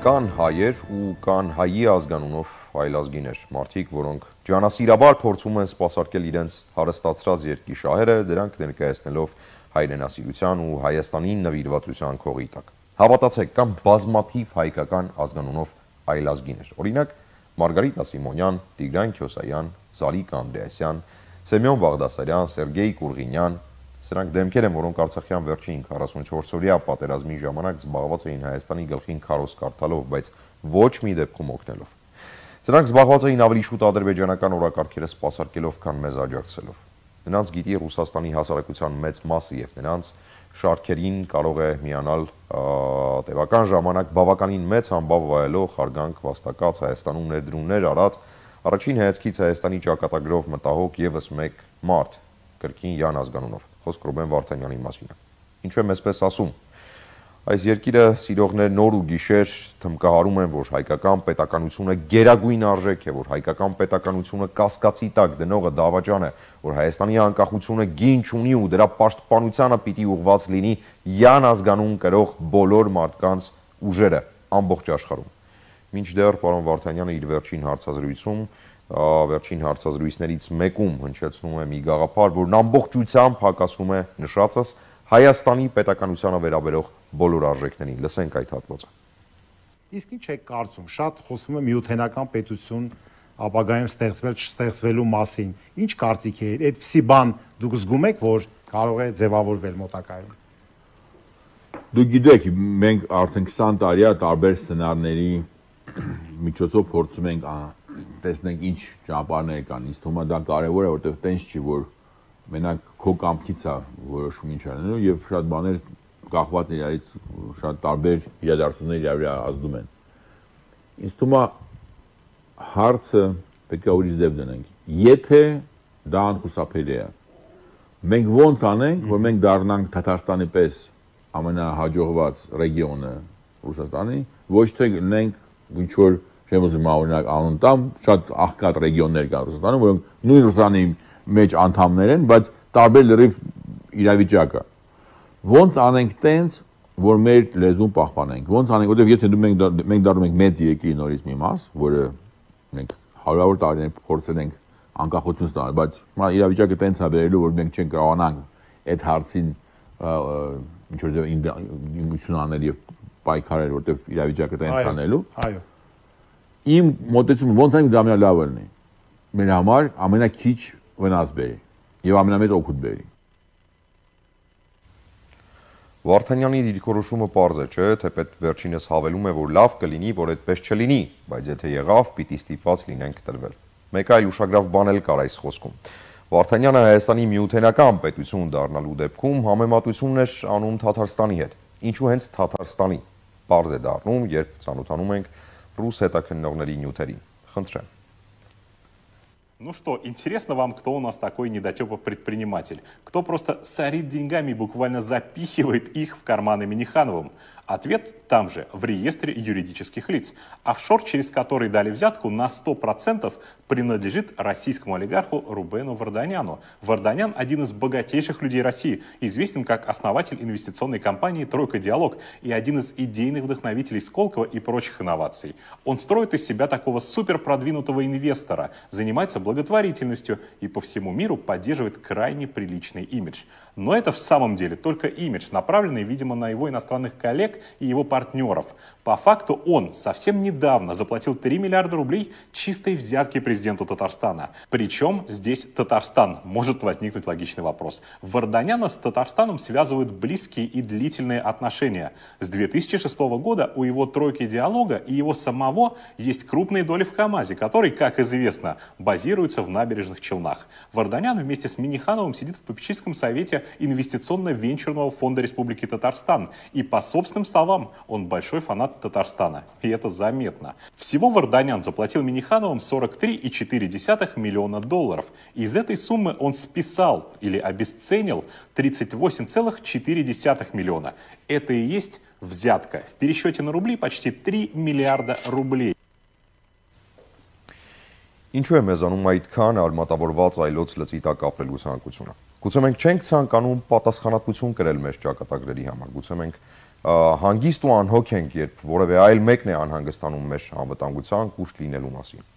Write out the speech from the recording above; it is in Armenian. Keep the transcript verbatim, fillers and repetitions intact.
Կան հայեր ու կան հայի ազգանունով այլազգիներ, մարդիկ, որոնք ջանասիրաբար փորձում են սպասարկել իրենց հարստացրած երկրի շահերը, դրանք ներկայացնելով հայրենասիրության ու Հայաստանին նվիրվածության քողի տակ։ Հավատացեք, կան բազմաթիվ հայկական ազգանունով այլազգիներ, օրինակ Մարգարիտ Ասիմոնյան, Տիգրան Քյոսայան, Զարիկ Անդրեասյան, Սեմյոն Բաղդասարյան, Սերգեյ Կուրղինյան, սրանք դեմքեր են, որոնք Արցախյան վերջին քառասունչորսօրյա պատերազմի ժամանակ զբաղված էին Հայաստանի գլխին քարոզ կարդալով, բայց ոչ մի դեպքում օգնելով։ Սրանք զբաղված էին ավելի շուտ ադրբեջանական օրակարգերը սպասարկելով, քան մեզ աջակցելով։ Նրանց գիտի Ռուսաստանի հասարակության մեծ մասը եւ նրանց շարքերին կարող է միանալ տևական ժամանակ բավականին մեծ համբավ վայելող հարգանք վաստակած Հայաստանում ներդրումներ արած առաջին հայացքից Հայաստանի ճակատագրով մտահոգ եւս մեկ մարդ, կրկին Յան ազգանունով, խոսք Ռուբեն Վարդանյանի մասին է։ Ինչու եմ այսպես ասում։ Այս երկիրը սիրողներ նոր ու գիշեր թմկահարում են, որ հայկական պետականությունը գերագույն արժեք է, որ հայկական պետականությունը կասկածի տակ դնողը դավաճան է, որ Հայաստանի անկախությունը գին չունի ու դրա պաշտպանությանը պիտի ուղղված լինի Յան ազգանուն կրող բոլոր մարդկանց ուժերը ամբողջ աշխարհում։ Մինչդեռ պարոն Վարդանյանը իր վերջին հարցազրույցում, վերջին հարցազրույցներից մեկում հնչեցնում է մի գաղափար, որն ամբողջությամբ հակասում է նշածս Հայաստանի պետականությանը վերաբերող բոլոր արժեքներին։ Լսենք այդ հատվածը։ Իսկ ինչ եք կարծում, շատ խոսվում է միութենական պետություն ապագայում ստեղծվել չստեղծվելու մասին։ Ինչ կարծիք է, այդպիսի բան դուք զգում եք, որ կարող է ձևավորվել մոտակայքում։ Դուք գիտեք, մենք արդեն քսան տարի է տարբեր սցենարների միջոցով փորձում ենք տեսնենք ինչ ճանապարհներ կան։ Ինձ թվում է դա կարևոր է, որովհետև տենց չի, որ մենակ քո կամքից է որոշում ինչ անելու եւ շատ բաներ կախված իրարից շատ տարբեր իրադարձություններ իրար ազդում են։ Ինձ թվում է հարցը պետք է ուրիշ ձև դնենք։ Եթե դա անխուսափելի է, մենք ո՞նց անենք, որ մենք դառնանք Թաթարստանի պես ամենահաջողված ռեգիոնը Ռուսաստանի, ոչ թե լինենք ինչ որ չեմ ուզում օրինակ անուն տամ, շատ աղքատ ռեգիոններ կան Ռուսաստանում, որոնք նույն Ռուսաստանի մեջ անդամներ են, բայց տարբեր լրիվ իրավիճակ է։ Ոնց անենք տենց, որ մեր լեզուն պահպանենք։ Ոնց անենք, որովհետև եթե դու մենք մենք դառնում ենք մեծ երկրի նորից մի մաս, որը մենք հարյուրավոր տարիներ փորձել ենք անկախություն ստանալ, բայց հիմա իրավիճակը տենց է վերելու, որ մենք չենք կարողանանք այդ հարցին ինչ որ ինտեգրացիա անել եւ պայքարել, որովհետև իրավիճակը տենց անելու։ Այո։ Իմ մոտեցումը ոնց անենք դա լավ լինի։ Մեր համար ամենակիչ վնաս բերի եւ ամենամեծ օգուտ բերի։ Վարդանյանի դիրքորոշումը պարզ է, չէ՞, թեպետ վերջինս հավելում է, որ լավ կլինի, որ այդպես չլինի, բայց եթե եղավ, պիտի ստիպված լինենք տրվել։ Մեկ այլ ուշագրավ բան էլ կար այս խոսքում։ Վարդանյանը Հայաստանի միութենական պետություն դառնալու դեպքում համեմատությունն էր անում Թաթարստանի հետ։ Ինչու հենց Թաթարստանի։ Պարզ է դառնում, երբ ծանոթանում ենք ռուս հետաքննողների նյութերին։ Խնդրեմ։ Ну что, интересно вам, кто у нас такой недотепа предприниматель? Кто просто сорит деньгами и буквально запихивает их в карманы Миннихановым? Ответ там же, в реестре юридических лиц. Офшор, через который дали взятку, на сто процентов принадлежит российскому олигарху Рубену Варданяну. Варданян – один из богатейших людей России, известен как основатель инвестиционной компании «Тройка Диалог» и один из идейных вдохновителей Сколково и прочих инноваций. Он строит из себя такого суперпродвинутого инвестора, занимается благотворительностью и по всему миру поддерживает крайне приличный имидж. Но это в самом деле только имидж, направленный, видимо, на его иностранных коллег и его партнеров. По факту он совсем недавно заплатил три миллиарда рублей чистой взятки президенту Татарстана. Причем здесь Татарстан. Может возникнуть логичный вопрос. Варданяна с Татарстаном связывают близкие и длительные отношения. С две тысячи шестого года у его тройки диалога и его самого есть крупные доли в КАМАЗе, который, как известно, базируется в Набережных Челнах. Варданян вместе с Миннихановым сидит в попечительском совете инвестиционно-венчурного фонда Республики Татарстан. И по собственным словам, он большой фанат Татарстана. И это заметно. Всего Варданян заплатил Миннихановым сорок три и четыре десятых миллиона долларов. Из этой суммы он списал или обесценил тридцать восемь целых четыре десятых миллиона. Это и есть взятка. В пересчете на рубли почти три миллиарда рублей. Ինչու է մեզանում այդքան արմատավորված այլոց լծի տակ ապրելու ցանկությունը։ Գուցե մենք չենք ցանկանում պատասխանատվություն կրել մեր ճակատագրերի համար, գուցե մենք հանգիստ ու անհոգ ենք, երբ որևէ այլ մեկն է անհանգստանում մեր անվտանգության կուշտ լինելու մասին։